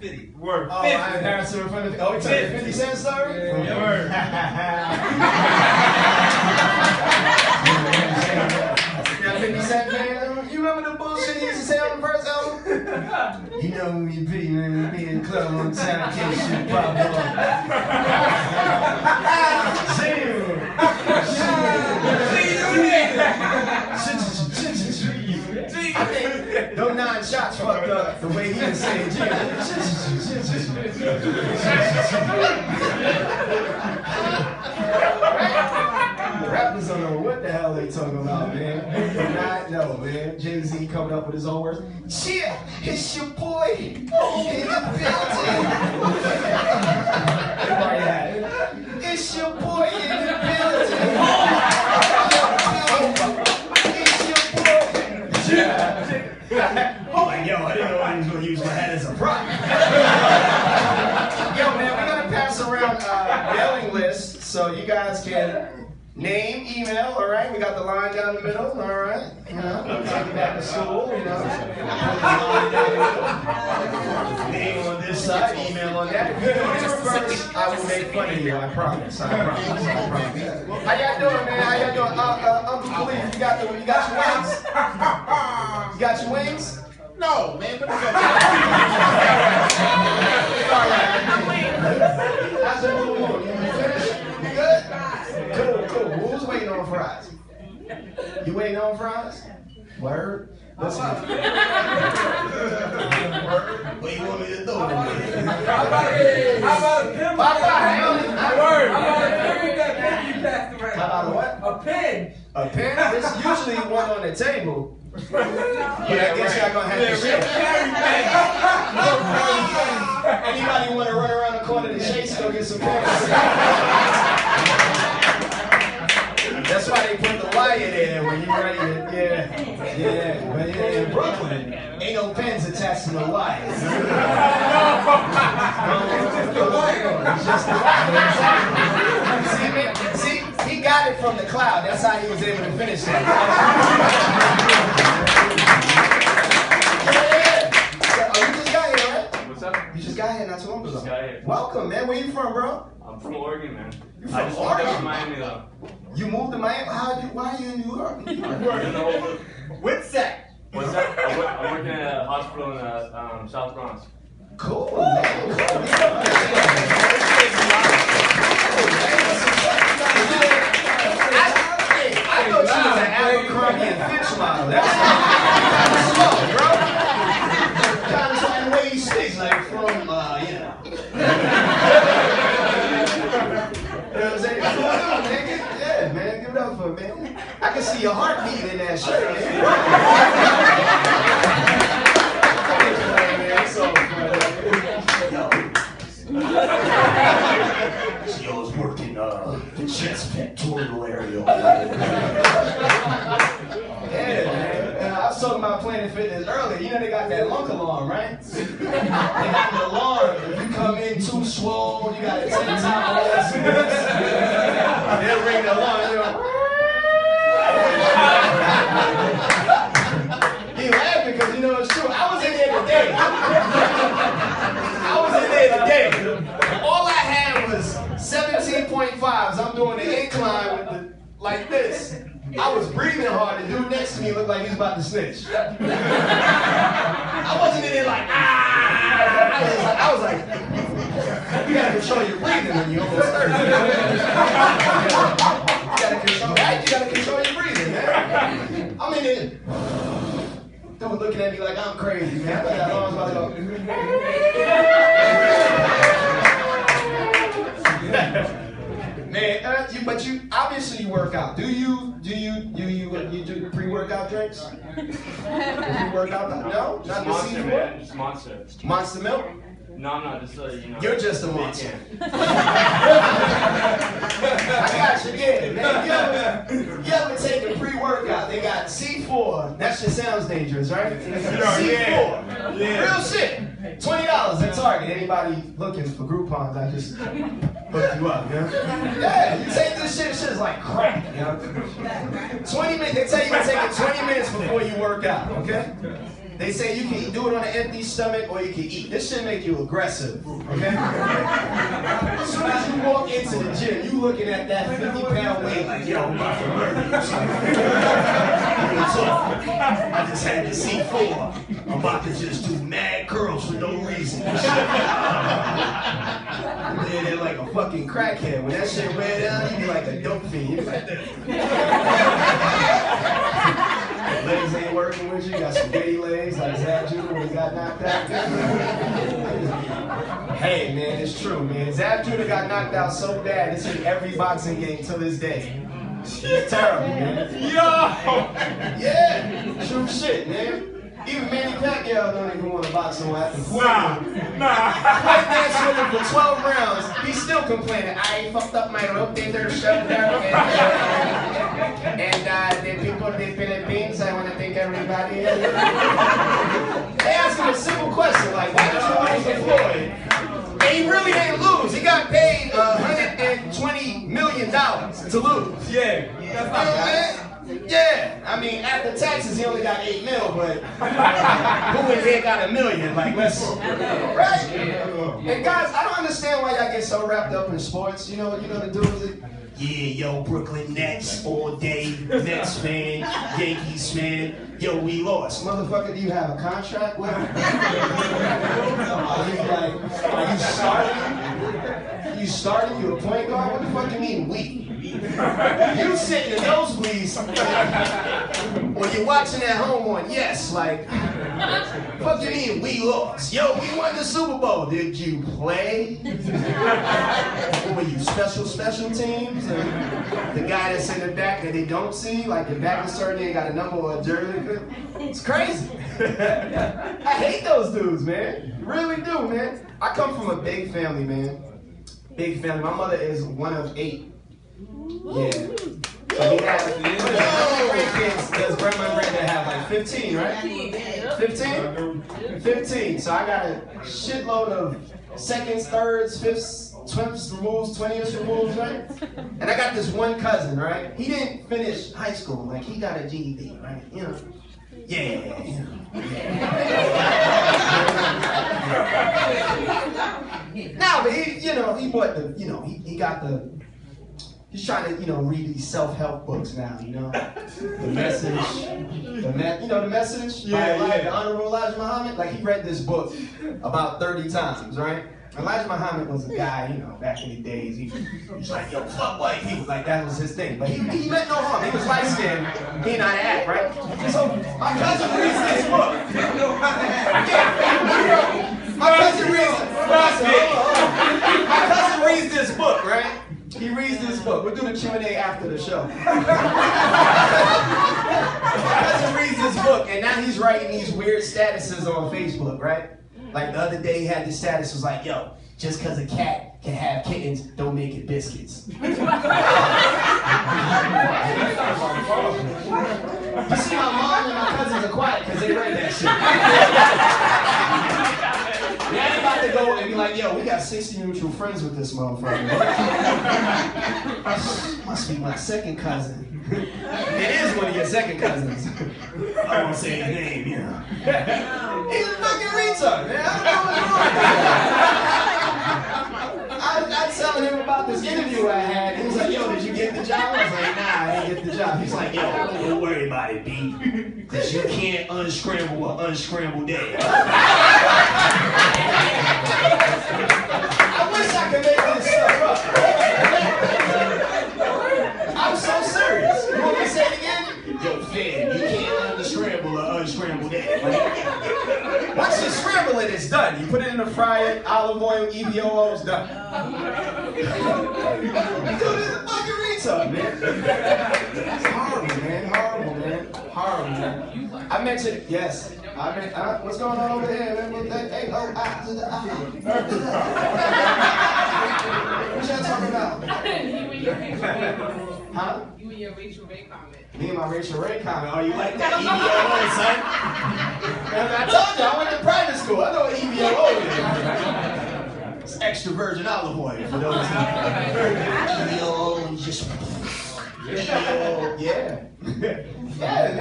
50. Word. Oh, I ain't embarrassed in front of. Oh, he told the 50 cent story? Yeah. Word. That 50 Cent man, you remember the bullshit he used to say on the first album? You know when you be, man, be in the club on time, can't shit pop up. Those 9 shots fucked up the way he was saying rappers don't know what the hell they talking about, man. They do not know, man. Jay-Z coming up with his own words. Cheer, it's your boy in the building. Everybody had it. It's your boy in the building. It's your boy. Yeah. Oh, like, yo, I didn't know I was going to use my hat as a prop. Yo, man, we're going to pass around mailing lists so you guys can name, email, all right? We got the line down the middle, all right? You know, we'll take it back to school, you know. Name on this side, email on that. If you do it first, I will make fun of you, I promise. I promise. How y'all doing, man? How y'all doing? Uncle Khalif, you got your wings? You got your wings? No, man, but All right. How's it moving on? You finished? You good? Cool. Who's waiting on fries? You waiting on fries? Word? Listen. Word? What you want me to do? How about a pin? How about a pin you passed around? How about a what? A pin. A pin? There's usually one on the table. Yeah, I guess y'all gonna have to share. Anybody want to run around the corner to Chase and go get some pins? That's why they put the wire there when you're ready to, yeah. But in Brooklyn, ain't no pins attached to no wires. It's just the wire. See, he got it from the cloud. That's how he was able to finish that. Oh, you just got here, right? What's up? You just got here not too long ago. Just got here. Welcome, man. Where you from, bro? I'm from Oregon, man. You from I just moved Oregon? up to Miami, though. You moved to Miami? Why are you in New York? what's that? What's up? I'm working at a hospital in South Bronx. Cool. I thought you was an Abercrombie and Fitch model. That's slow, bro. Kind of like the way he speaks, like from, you know. You know what I'm saying? What's going on, man? Yeah, man, give it up for it, man. I can see your heartbeat in that shirt, man. Joe's working the chest pectoral area. Yeah, man. I was talking about Planet Fitness earlier. You know they got that lunk alarm, right? They got the alarm. If you come in too swole, you got a 10-top ass. They'll ring the alarm. He laughing because you know it's true. I was in there today. All I had was 17.5s. I'm doing the incline with the like this. I was breathing hard. The dude next to me looked like he was about to snitch. I wasn't in there like I was like, you gotta control your breathing when you almost 30. You gotta control your breathing, man. I'm in there. Dude looking at me like I'm crazy, man. I thought that alarm's about to go. Man, but you obviously work out. Do you do pre-workout drinks? Pre-workout? No, not the Monster, C4. man. Just Monster. Monster milk. No, I'm not. Just you know. You're just a monster. Yeah. I got you, yeah, man. You ever take a pre-workout? They got C4. That shit sounds dangerous, right? C4. Yeah. Real shit. $20 at Target. Anybody looking for Groupons? I just hooked you up, you know? Yeah, you take this shit is like crack, you know? 20 minutes. They tell you to take it 20 minutes before you work out, okay? They say you can do it on an empty stomach or you can eat. This should make you aggressive, okay? As soon as you walk into the gym, you looking at that 50-pound weight like, yo, I'm about to murder you. I just had the C4. I'm about to just do mad curls for no reason. They're like a fucking crackhead. When that shit ran down, you be like a dope fiend. You be like that. Legs ain't working with you. You got spaghetti legs like Zab Judah when he got knocked out. Hey, man, it's true, man. Zab Judah got knocked out so bad, it's in every boxing game till this day. It's terrible, man. Yo! Yeah, true shit, man. Even Manny Pacquiao don't even want to box no after 40. Nah. Fight that shit for 12 rounds. He's still complaining. I fucked up my rotator shoulder. And the people in the Philippines, I want to thank everybody. They asked him a simple question, like, why did you lose to Floyd? And he really didn't lose. He got paid $120 million to lose. Yeah. That's not bad. Yeah, I mean, after taxes, he only got 8 mil, but who in here got $1 million? Like, let's, right? And guys, I don't understand why y'all get so wrapped up in sports. You know the dudes. Yeah, yo, Brooklyn Nets all day, Nets fan, Yankees fan. Yo, we lost. Motherfucker, do you have a contract with him? Are you starting? You starting? You a point guard? What the fuck you mean we? You sitting in nosebleeds, or you're watching at home on yes, like, fuck you mean we lost? Yo, we won the Super Bowl. Did you play? Or were you special teams? And the guy that's in the back that they don't see, like the back is turned in, got a number or a jersey. It's crazy. I hate those dudes, man. Really do, man. I come from a big family, man. Big family. My mother is one of 8. Yeah. So we have, grandkids, does grandma and granddad have like 15, right? 15? 15. So I got a shitload of seconds, thirds, fifths, 20th removes, 20th removes, right? And I got this one cousin, right? He didn't finish high school, like he got a GED, right? You know. Yeah, you know. No, but he bought the, he got the. He's trying to, read these self-help books now, The Message, the Message by the Honorable Elijah Muhammad. Like, he read this book about 30 times, right? Elijah Muhammad was a guy, back in the days. He's like, yo, fuck white people. Like, that was his thing. But he meant no harm. He was light-skinned. He didn't know how to act, right? So, my cousin reads this book. My cousin reads this book, right? He reads this book. We'll do the Q&A after the show. My cousin reads this book, and now he's writing these weird statuses on Facebook, right? Like the other day, he had this status was like, yo, just because a cat can have kittens, don't make it biscuits. You see, my mom and my cousins are quiet because they read that shit. Now I'm about to go and be like, yo, we got 60 mutual friends with this motherfucker. Must be my second cousin. It is one of your second cousins. I won't say his name, He's a fucking retard, man. I don't know what's wrong with him. I telling him about this interview I had. He was like, yo, did you get the job? I was like, nah, I didn't get the job. He's like, yo, don't worry about it, B. Because you can't unscramble an unscrambled egg. I wish I could make this stuff up. I'm so serious. You want me to say it again? Yo, fam, you can't unscramble an unscrambled egg. Once you scramble it, it's done. You put it in the fryer, olive oil, EVOO, it's done. Dude, this is a fucking retard, man. It's horrible, man. Horrible, man. Horrible, man. I mentioned, yes. What's going on over here, man? Hey, what y'all talking about? Huh? You and your Rachel Ray comment. Me and my Rachel Ray comment. Oh, you like that EVOO, son? I told you, I went to private school. I know what EVOO is. It's extra virgin olive oil for those who EVOO, just EVOO, yeah. Yeah.